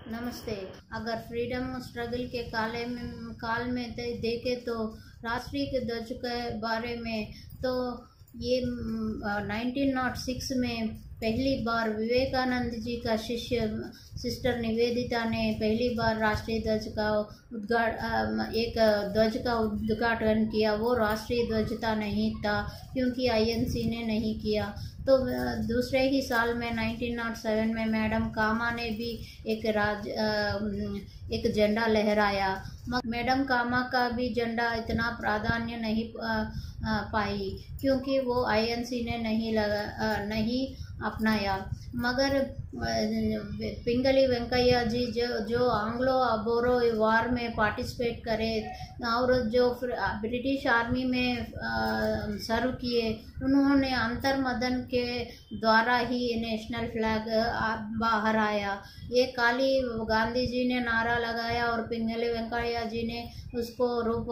नमस्ते। अगर freedom struggle के काल में देखें तो राष्ट्रीय ध्वज के बारे में तो ये 1906 में पहली बार विवेकानंद जी का शिष्य सिस्टर निवेदिता ने पहली बार राष्ट्रीय ध्वज का एक ध्वज का उद्घाटन किया। वो राष्ट्रीय ध्वजता नहीं था क्योंकि आईएनसी ने नहीं किया। तो दूसरे ही साल में 1907 में मैडम कामा ने भी एक झंडा लहराया। मैडम कामा का भी झंडा इतना प्राधान्य नहीं पाई क्योंकि वो आईएनसी ने नहीं अपनाया। मगर पिंगली वेंकैया जी जो एंग्लो बोरो वार में पार्टिसिपेट करे और जो ब्रिटिश आर्मी में सर्व किए, उन्होंने अंतर्मदन के द्वारा ही नेशनल फ्लैग बाहर आया। ये काली गांधी जी ने नारा लगाया और पिंगली वेंकैया जी ने उसको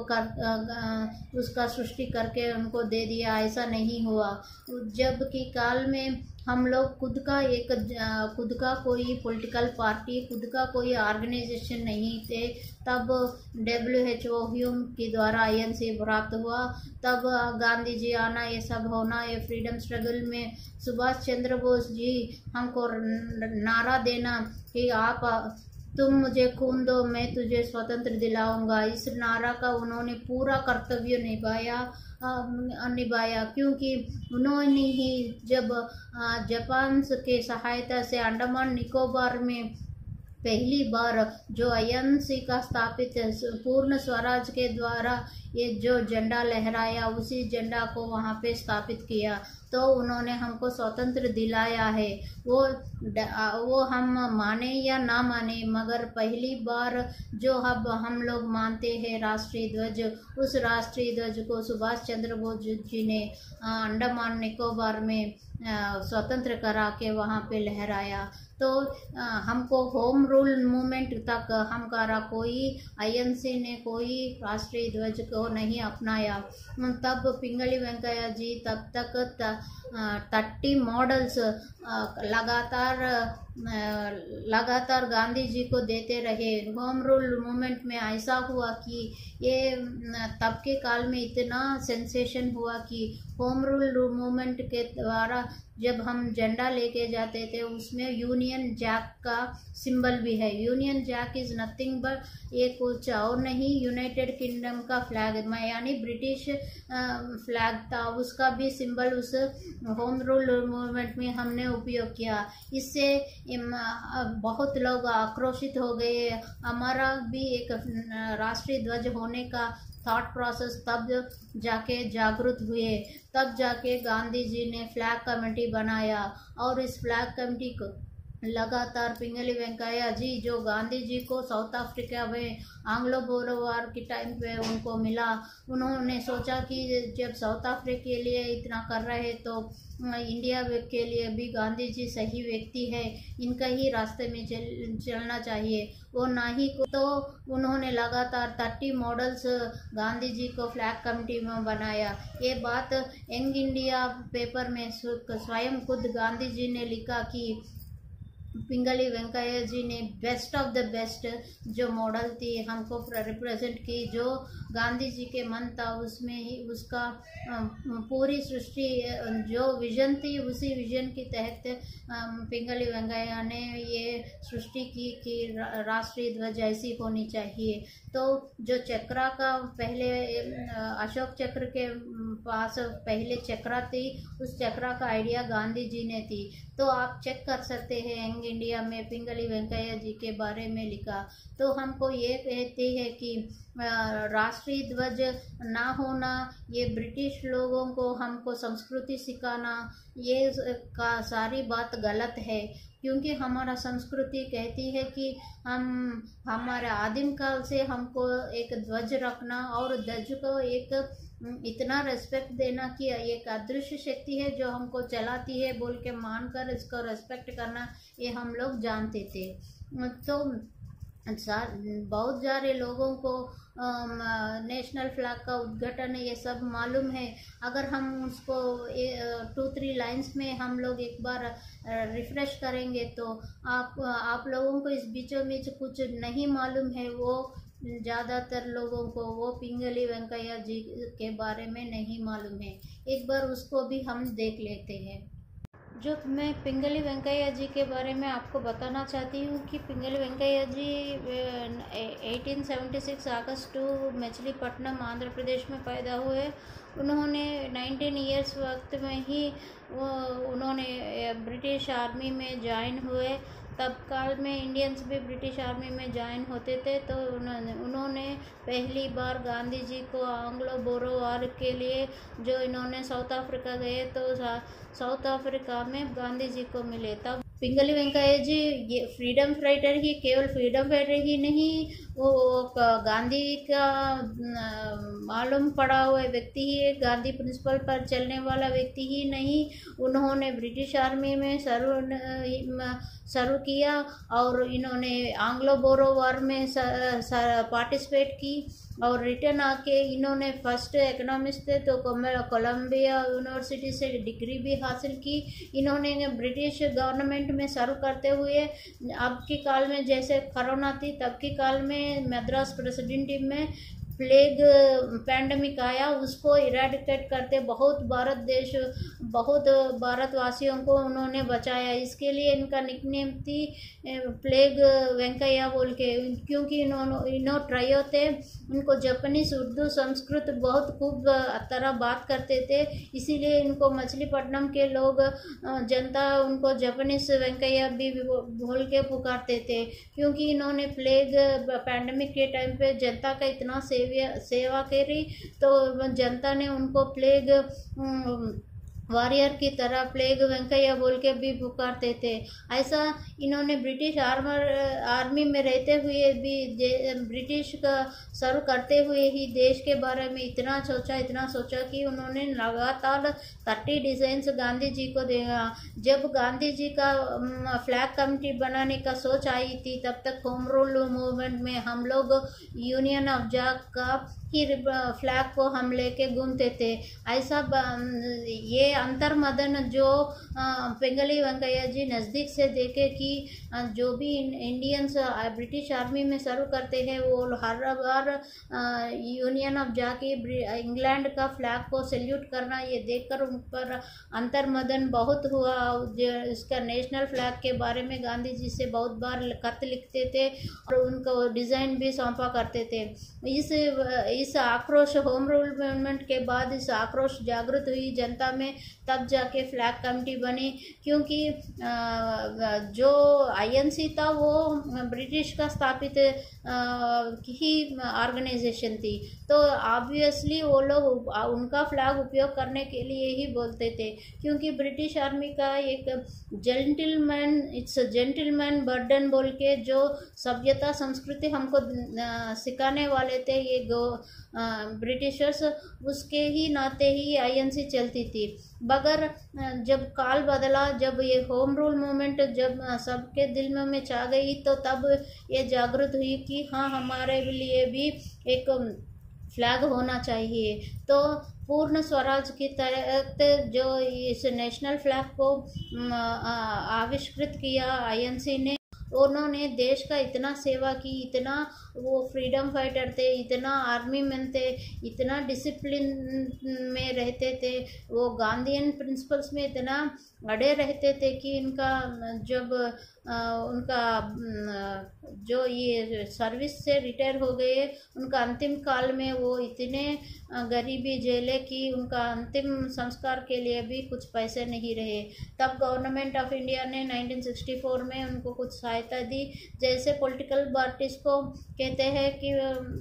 उसका सृष्टि करके उनको दे दिया। ऐसा नहीं हुआ। जबकि काल में हम लोग खुद का कोई पॉलिटिकल पार्टी, खुद का कोई ऑर्गेनाइजेशन नहीं थे। तब WHO ह्यूम के द्वारा आईएनसी प्राप्त हुआ। तब गांधी जी आना, ये सब होना, ये फ्रीडम स्ट्रगल में सुभाष चंद्र बोस जी हमको नारा देना कि तुम मुझे खून दो, मैं तुझे स्वतंत्र दिलाऊंगा। इस नारा का उन्होंने पूरा कर्तव्य निभाया क्योंकि उन्होंने ही जब जापान के सहायता से अंडमान निकोबार में पहली बार जो आईएनसी का स्थापित पूर्ण स्वराज के द्वारा ये जो झंडा लहराया, उसी झंडा को वहाँ पे स्थापित किया। तो उन्होंने हमको स्वतंत्र दिलाया है। वो हम माने या ना माने, मगर पहली बार जो अब हम लोग मानते हैं राष्ट्रीय ध्वज, उस राष्ट्रीय ध्वज को सुभाष चंद्र बोस जी ने अंडमान निकोबार में स्वतंत्र करा के वहाँ पे लहराया। तो हमको होम रूल मूवमेंट तक हमारा कोई आईएनसी ने कोई राष्ट्रीय ध्वज को नहीं अपनाया। तब पिंगली वेंकैया जी तब तक 30 मॉडल्स लगातार गांधी जी को देते रहे। होम रूल मूवमेंट में ऐसा हुआ कि ये तब के काल में इतना सेंसेशन हुआ कि होम रूल मूवमेंट के द्वारा जब हम झंडा लेके जाते थे उसमें यूनियन जैक का सिंबल भी है। Union Jack is nothing but ये कुछ और नहीं, यूनाइटेड किंगडम का फ्लैग यानी ब्रिटिश फ्लैग था, उसका भी सिंबल उस होम रूल मूवमेंट में हमने उपयोग किया। इससे बहुत लोग आक्रोशित हो गए। हमारा भी एक राष्ट्रीय ध्वज होने का थॉट प्रोसेस तब जाके जागृत हुए। तब जाके गांधी जी ने फ्लैग कमेटी बनाया और इस फ्लैग कमेटी को लगातार पिंगली वेंकैया जी जो गांधी जी को साउथ अफ्रीका में एंग्लो बोरो वार के टाइम पे उनको मिला, उन्होंने सोचा कि जब साउथ अफ्रीका के लिए इतना कर रहे तो इंडिया के लिए भी गांधी जी सही व्यक्ति है, इनका ही रास्ते में चलना चाहिए। वो ना ही तो उन्होंने लगातार 30 मॉडल्स गांधी जी को फ्लैग कमेटी में बनाया। ये बात यंग इंडिया पेपर में स्वयं खुद गांधी जी ने लिखा कि पिंगली वेंकैया जी ने बेस्ट ऑफ द बेस्ट जो मॉडल थी हमको रिप्रेजेंट की। जो गांधी जी के मन था उसमें ही उसका पूरी सृष्टि जो विजन थी, उसी विजन के तहत पिंगली वेंकैया ने ये सृष्टि की कि राष्ट्रीय ध्वज ऐसी होनी चाहिए। तो जो चक्रा का पहले अशोक चक्र के पास पहले चक्रा थी, उस चक्रा का आइडिया गांधी जी ने थी। तो आप चेक कर सकते हैं यंग इंडिया में पिंगली वेंकैया जी के बारे में लिखा। तो हमको ये कहते हैं कि राष्ट्रीय ध्वज ना होना, ये ब्रिटिश लोगों को हमको संस्कृति सिखाना, ये सारी बात गलत है। क्योंकि हमारा संस्कृति कहती है कि हम हमारे आदिम काल से हमको एक ध्वज रखना और ध्वज को एक इतना रेस्पेक्ट देना कि एक अदृश्य शक्ति है जो हमको चलाती है बोल के मानकर इसको रेस्पेक्ट करना, ये हम लोग जानते थे। तो बहुत सारे लोगों को नेशनल फ्लैग का उद्घाटन ये सब मालूम है। अगर हम उसको 2-3 लाइंस में हम लोग एक बार रिफ्रेश करेंगे तो आप लोगों को इस बीचों बीच कुछ नहीं मालूम है, वो ज़्यादातर लोगों को वो पिंगली वेंकैया जी के बारे में नहीं मालूम है। एक बार उसको भी हम देख लेते हैं। जो मैं पिंगली वेंकैया जी के बारे में आपको बताना चाहती हूँ कि पिंगली वेंकैया जी 1876 अगस्त 2 मछलीपट्टनम आंध्र प्रदेश में पैदा हुए। उन्होंने 19 इयर्स वक्त में ही उन्होंने ब्रिटिश आर्मी में ज्वाइन हुए। तब काल में इंडियंस भी ब्रिटिश आर्मी में ज्वाइन होते थे। तो उन्होंने पहली बार गांधी जी को एंग्लो बोरो वार के लिए जो इन्होंने साउथ अफ्रीका गए तो साउथ अफ्रीका में गांधी जी को मिले। तब पिंगली वेंकैया जी ये फ्रीडम फाइटर ही, केवल फ्रीडम फाइटर ही नहीं, वो गांधी का मालूम पड़ा हुआ व्यक्ति ही है। गांधी प्रिंसिपल पर चलने वाला व्यक्ति ही नहीं, उन्होंने ब्रिटिश आर्मी में सर्व किया और इन्होंने एंग्लो बोरो वार में पार्टिसिपेट की और रिटर्न आके इन्होंने फर्स्ट इकोनॉमिस्ट थे तो कोलंबिया यूनिवर्सिटी से डिग्री भी हासिल की। इन्होंने ब्रिटिश गवर्नमेंट में सर्व करते हुए अब के काल में जैसे कोरोना थी तब के काल में मद्रास प्रेसिडेंसी में प्लेग पैंडमिक आया, उसको इरेडिकेट करते बहुत भारतवासियों को उन्होंने बचाया। इसके लिए इनका निकनेम थी प्लेग वेंकैया बोल के, क्योंकि इन्हों ट्रायो थे। इनको जापानीज, उर्दू, संस्कृत बहुत खूब तरह बात करते थे, इसीलिए इनको मछलीपट्टनम के लोग जनता उनको जापानीज वेंकैया भी बोल के पुकारते थे, क्योंकि इन्होंने प्लेग पैंडमिक के टाइम पे जनता का इतना सेवा करी तो जनता ने उनको प्लेग वॉरियर की तरह प्लेग वेंकैया बोल के भी पुकारते थे। ऐसा इन्होंने ब्रिटिश आर्मी में रहते हुए भी ब्रिटिश का सर्व करते हुए ही देश के बारे में इतना सोचा कि उन्होंने लगातार 30 डिजाइन्स गांधी जी को देगा। जब गांधी जी का फ्लैग कमेटी बनाने का सोच आई थी तब तक होम रूल मूवमेंट में हम लोग यूनियन ऑफ जैक का ही फ्लैग को हम लेके घूमते थे। ऐसा ये अंतर्मदन जो पिंगली वेंकैया जी नज़दीक से देखे कि जो भी इंडियंस ब्रिटिश आर्मी में सर्व करते हैं वो हर बार यूनियन ऑफ जाके इंग्लैंड का फ्लैग को सैल्यूट करना, ये देखकर उन पर अंतर्मदन बहुत हुआ। इसका नेशनल फ्लैग के बारे में गांधी जी से बहुत बार खत लिखते थे और उनको डिज़ाइन भी सौंपा करते थे। इस आक्रोश होम रूल मूवमेंट के बाद इस आक्रोश जागृत हुई जनता में, तब जाके फ्लैग कमेटी बनी, क्योंकि जो आईएनसी था वो ब्रिटिश का स्थापित ही ऑर्गेनाइजेशन थी, तो ऑब्वियसली वो लोग उनका फ्लैग उपयोग करने के लिए ही बोलते थे, क्योंकि ब्रिटिश आर्मी का एक जेंटलमैन बर्डन बोल के जो सभ्यता संस्कृति हमको सिखाने वाले थे ये ब्रिटिशर्स, उसके ही नाते ही आईएनसी चलती थी। मगर जब काल बदला, जब ये होम रूल मूवमेंट जब सबके दिल में छा गई तो तब ये जागृत हुई कि हाँ हमारे लिए भी एक फ्लैग होना चाहिए। तो पूर्ण स्वराज की तहत जो इस नेशनल फ्लैग को आविष्कृत किया आईएनसी ने, उन्होंने देश का इतना सेवा की, इतना वो फ्रीडम फाइटर थे, इतना आर्मी मैन थे, इतना डिसिप्लिन में रहते थे, वो गांधीयन प्रिंसिपल्स में इतना अड़े रहते थे कि इनका जब उनका जो ये सर्विस से रिटायर हो गए, उनका अंतिम काल में वो इतने गरीबी झेले कि उनका अंतिम संस्कार के लिए भी कुछ पैसे नहीं रहे। तब गवर्नमेंट ऑफ इंडिया ने 1964 में उनको कुछ सहायता दी। जैसे पॉलिटिकल पार्टीज को कहते हैं कि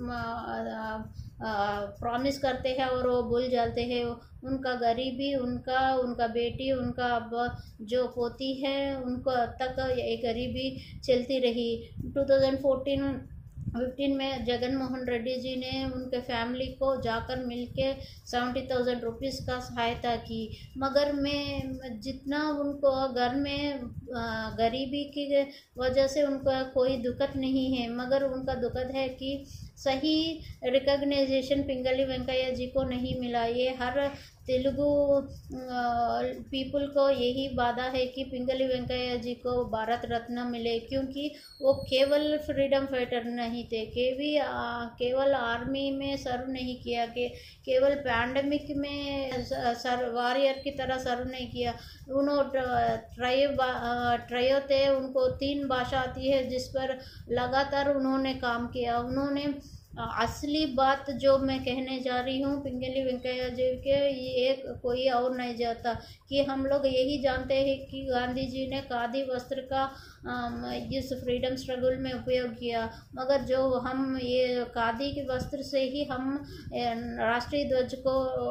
प्रॉमिस करते हैं और वो भूल जाते हैं, उनका गरीबी, उनका बेटी, उनका जो पोती है, उनको अब तक ये गरीबी चलती रही। 2014 15 में जगन मोहन रेड्डी जी ने उनके फैमिली को जाकर मिलके 70,000 रुपीज़ का सहायता की। मगर मैं जितना उनको घर में गरीबी की वजह से उनका कोई दुखद नहीं है, मगर उनका दुखद है कि सही रिकग्नाइजेशन पिंगली वेंकैया जी को नहीं मिला। ये हर तेलुगु पीपल को यही वादा है कि पिंगली वेंकैया जी को भारत रत्न मिले, क्योंकि वो केवल फ्रीडम फाइटर नहीं थे, केवल आर्मी में सर्व नहीं किया, केवल पैंडमिक में वॉरियर की तरह सर्व नहीं किया। उन्होंने ट्रायो थे, उनको 3 भाषा आती है, जिस पर लगातार उन्होंने काम किया। उन्होंने असली बात जो मैं कहने जा रही हूँ पिंगली वेंकैया जी के, ये कोई और नहीं जाता कि हम लोग यही जानते हैं कि गांधी जी ने खादी वस्त्र का इस फ्रीडम स्ट्रगल में उपयोग किया, मगर जो हम ये खादी के वस्त्र से ही हम राष्ट्रीय ध्वज को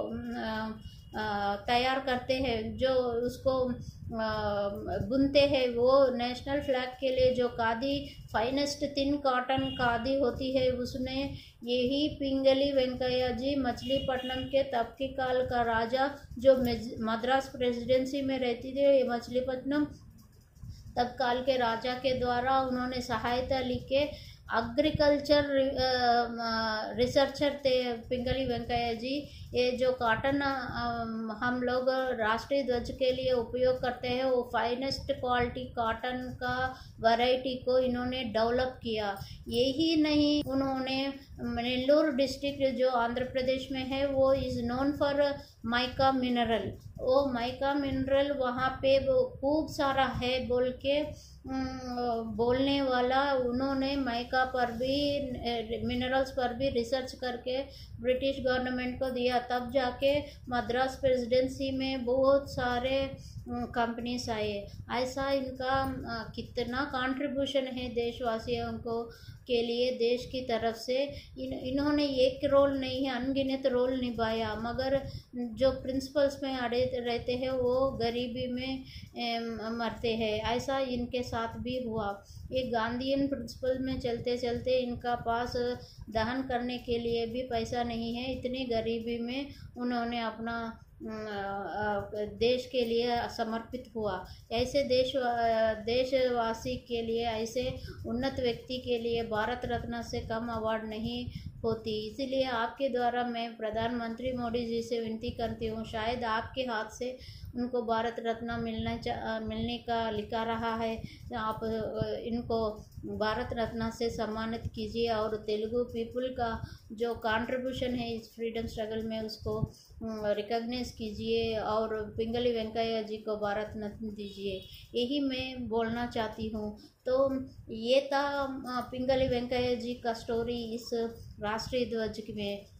तैयार करते हैं, जो उसको बुनते हैं, वो नेशनल फ्लैग के लिए जो khadi finest thin cotton khadi होती है, उसने यही पिंगली वेंकैया जी मछलीपट्टनम के तब के काल का राजा जो मद्रास प्रेसिडेंसी में रहती थी, मछलीपट्टनम तब काल के राजा के द्वारा उन्होंने सहायता लेके एग्रीकल्चर रिसर्चर थे पिंगली वेंकैया जी। ये जो कॉटन हम लोग राष्ट्रीय ध्वज के लिए उपयोग करते हैं, वो फाइनेस्ट क्वालिटी कॉटन का वैरायटी को इन्होंने डेवलप किया। यही नहीं, उन्होंने नेल्लोर डिस्ट्रिक्ट जो आंध्र प्रदेश में है, वो is known for mica mineral. वो माइका मिनरल वहाँ पे खूब सारा है बोल के बोलने वाला, उन्होंने माइका पर भी मिनरल्स पर भी रिसर्च करके ब्रिटिश गवर्नमेंट को दिया। तब जाके मद्रास प्रेसिडेंसी में बहुत सारे कंपनीज आए। ऐसा इनका कितना कंट्रीब्यूशन है देशवासियों को के लिए देश की तरफ से। इन्होंने एक रोल नहीं है, अनगिनत रोल निभाया, मगर जो प्रिंसिपल्स में अड़े रहते हैं वो गरीबी में मरते हैं। ऐसा इनके साथ भी हुआ। ये गांधीयन प्रिंसिपल में चलते चलते इनका पास दहन करने के लिए भी पैसा नहीं है, इतनी गरीबी में उन्होंने अपना देश के लिए समर्पित हुआ। ऐसे देशवासी के लिए, ऐसे उन्नत व्यक्ति के लिए भारत रत्न से कम अवार्ड नहीं होती। इसीलिए आपके द्वारा मैं प्रधानमंत्री मोदी जी से विनती करती हूँ, शायद आपके हाथ से उनको भारत रत्न मिलने का लिखा रहा है, आप इनको भारत रत्न से सम्मानित कीजिए और तेलुगु पीपल का जो कंट्रीब्यूशन है इस फ्रीडम स्ट्रगल में उसको रिकॉग्नाइज कीजिए और पिंगली वेंकैया जी को भारत रत्न दीजिए। यही मैं बोलना चाहती हूँ। तो ये था पिंगली वेंकैया जी का स्टोरी इस राष्ट्रीय ध्वज में।